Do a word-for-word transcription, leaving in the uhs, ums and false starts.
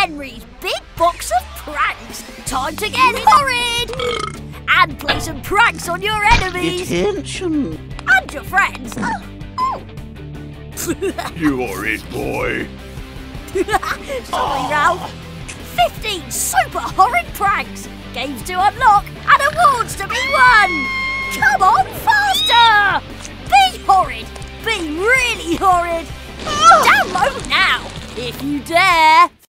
Henry's big box of pranks. Time to get horrid! And play some pranks on your enemies. Attention. And your friends. Oh. You horrid boy. Sorry, Ralph. fifteen super horrid pranks. Games to unlock and awards to be won. Come on, faster! Be horrid. Be really horrid. Download now, if you dare.